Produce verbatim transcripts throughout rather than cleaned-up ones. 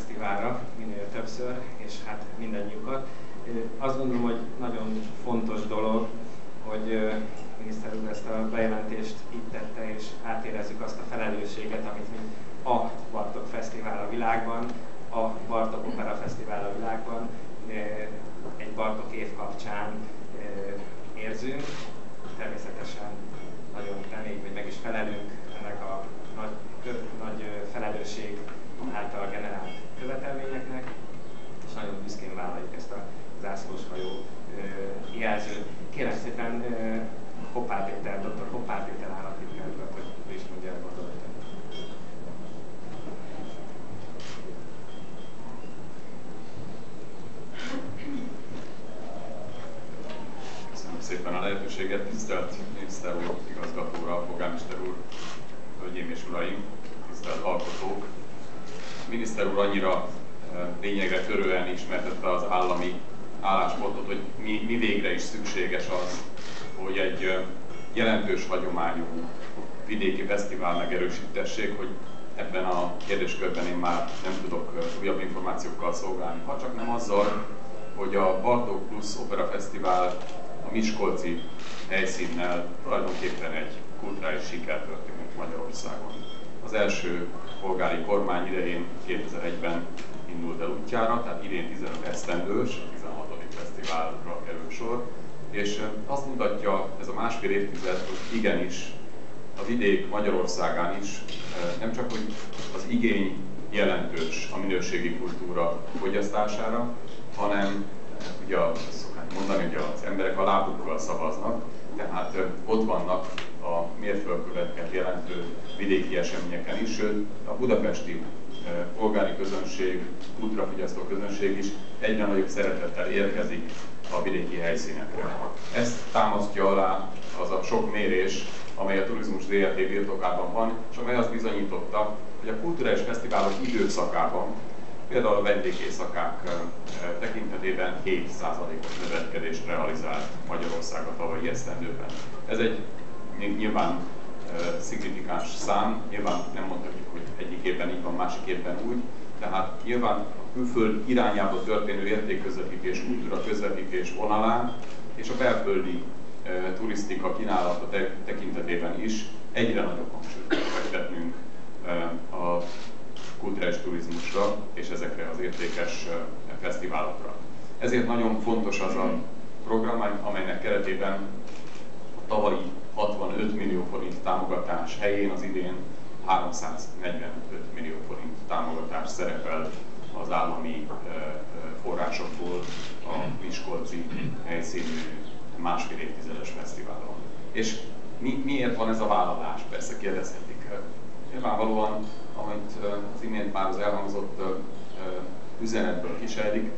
fesztiválra minél többször, és hát mindannyiukat. Azt gondolom, hogy nagyon fontos dolog, hogy miniszter úr ezt a bejelentést itt tette, és átérezzük azt a felelősséget, amit mi a Bartók Fesztivál a világban, a Bartók Opera Fesztivál a világban egy Bartók év kapcsán érzünk. Természetesen nagyon reméljük, hogy meg is felelünk ennek a nagy, nagy felelősség által generált követelményeknek, és nagyon büszkén vállaljuk ezt a zászlóshajó jelzőt. Kérem szépen Hoppár Péter, doktor Hoppár Péter államtitkár urat, hogy ő is mondja el gondolatot. Köszönöm szépen a lehetőséget, tisztelt miniszter úr, igazgató úr, polgármester úr, hölgyeim és uraim, tisztelt alkotók. A miniszter úr annyira lényegre törően ismertette az állami álláspontot, hogy mi, mi végre is szükséges az, hogy egy jelentős hagyományú vidéki fesztivál megerősítessék, hogy ebben a kérdéskörben én már nem tudok újabb információkkal szolgálni. Ha csak nem azzal, hogy a Bartók Plusz Opera Fesztivál a miskolci helyszínnel tulajdonképpen egy kulturális sikertörténet Magyarországon. Az első polgári kormány idején kétezer-egyben indult el útjára, tehát idén tizenöt esztendős, a tizenhatodik fesztiválra kerül sor, és azt mutatja ez a másfél évtized, hogy igenis a vidék Magyarországán is nem csak, hogy az igény jelentős a minőségi kultúra fogyasztására, hanem ugye szokták mondani, hogy az emberek a lábukkal szavaznak, tehát ott vannak a mérföldköveket jelentő vidéki eseményeken is, sőt a budapesti polgári közönség, kultúrafogyasztó közönség is egyre nagyobb szeretettel érkezik a vidéki helyszínekre. Ezt támasztja alá az a sok mérés, amely a Turizmus zé er té birtokában van, és amely azt bizonyította, hogy a kulturális fesztiválok időszakában, például a vendégészakák tekintetében hét százalékos növekedést realizált Magyarország a tavalyi esztendőben. Ez egy nyilván szignifikáns szám, nyilván nem mondhatjuk, hogy egyik évben így van, másik évben úgy, tehát nyilván a külföld irányába történő értékközvetítés, kultúra közvetítés vonalán és a belföldi e, turisztika kínálata te tekintetében is egyre nagyobb hangsúlyt kell fektetnünk e, a kulturális turizmusra és ezekre az értékes e, fesztiválokra. Ezért nagyon fontos az a program, amelynek keretében a tavalyi hatvanöt millió forint támogatás helyén az idén háromszáznegyvenöt millió forint támogatás szerepel az állami forrásokból a miskolci helyszínű másfél évtizedes fesztiválon. És mi, miért van ez a vállalás? Persze kérdezhetik. Nyilvánvalóan, amit az imént már az elhangzott üzenetből kisejlik,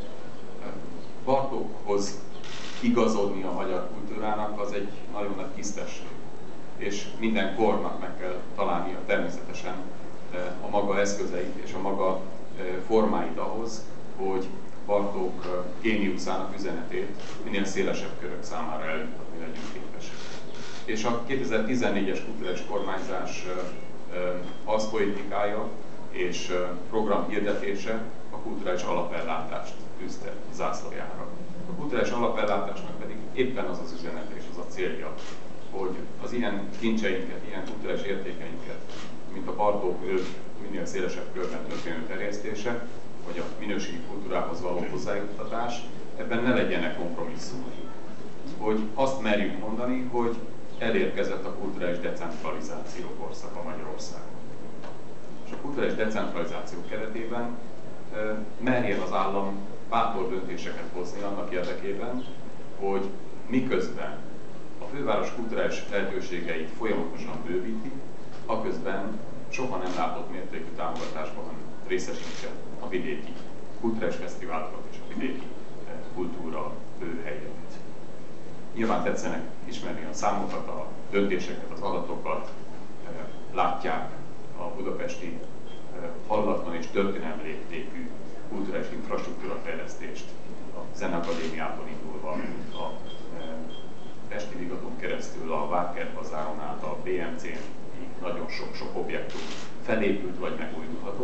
Bartókhoz igazodni a magyar kultúrának az egy nagyon nagy tisztesség. És minden kornak meg kell találnia természetesen a maga eszközeit és a maga formáit ahhoz, hogy Bartók géniuszának üzenetét minél szélesebb körök számára eljutatni legyünk képesek. És a kétezer-tizennégyes kulturális kormányzás arszpolitikája és program hirdetése a kulturális alapellátást tűzte zászlajára. A kulturális alapellátásnak pedig éppen az az üzenete és az a célja, hogy az ilyen kincseinket, ilyen kulturális értékeinket, mint a Bartók öv minél szélesebb körben történő terjesztése, vagy a minőségi kultúrához való hozzájuttatás, ebben ne legyenek kompromisszumok. Hogy azt merjük mondani, hogy elérkezett a kulturális decentralizáció korszaka Magyarországon. És a kulturális decentralizáció keretében e, merjen az állam bátor döntéseket hozni annak érdekében, hogy miközben a főváros kulturális lehetőségeit folyamatosan bővíti, aközben soha nem látott mértékű támogatásban részesítse a vidéki kulturális fesztiválokat és a vidéki kultúra bőhelyeit. Nyilván tetszenek ismerni a számokat, a döntéseket, az adatokat, látják a budapesti hallatlan és történelmi léptékű kulturális infrastruktúra fejlesztést, a Zeneakadémiától indulva a Pesti Vigadón keresztül a Várkert bazáron át a bé em cén nagyon sok-sok objektum felépült vagy megújulhatott,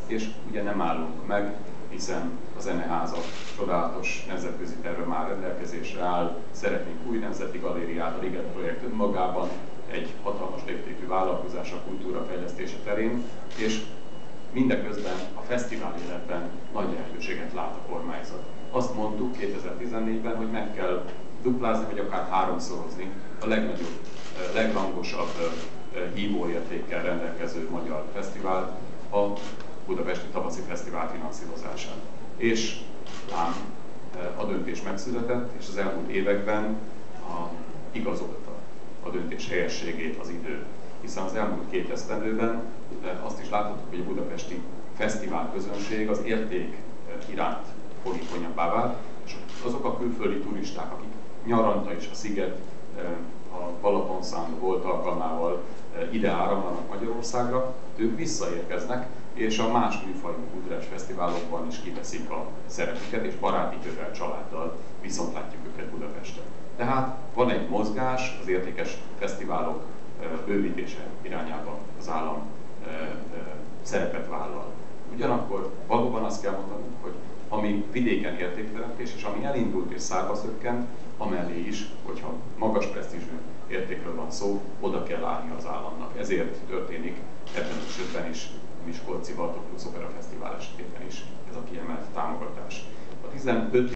és ugye nem állunk meg, hiszen a Zeneháza csodálatos nemzetközi terve már rendelkezésre áll, szeretnénk új nemzeti galériát, a Liget projekt önmagában egy hatalmas léptékű vállalkozás a kultúra fejlesztése terén, és mindeközben a fesztivál életben nagy lehetőséget lát a kormányzat. Azt mondtuk kétezer-tizennégyben, hogy meg kell duplázni, vagy akár háromszorozni a legnagyobb, legrangosabb hívóértékkel rendelkező magyar fesztivált, a Budapesti Tavaszi Fesztivál finanszírozásán. És ám a döntés megszületett, és az elmúlt években a, igazolta a döntés helyességét az idő. Hiszen az elmúlt két esztendőben azt is láthattuk, hogy a budapesti fesztivál közönség az érték iránt fogékonyabbá vált, és azok a külföldi turisták, akik nyaranta is a sziget, a Balatonszám volt alkalmával ide áramlanak Magyarországra, ők visszaérkeznek, és a más műfajú kulturális fesztiválokban is kiveszik a szerepüket, és baráti körrel, családdal viszont látjuk őket Budapesten. Tehát van egy mozgás, az értékes fesztiválok bővítése irányában az állam szerepet vállal. Ugyanakkor valóban azt kell mondanunk, hogy ami vidéken értékteremtés, és ami elindult és szárba szökkent, amellé is, hogyha magas presztízsű értékről van szó, oda kell állni az államnak. Ezért történik ebben az esetben is, a Miskolci Bartók Opera Fesztivál esetében is ez a kiemelt támogatás. A tizenöt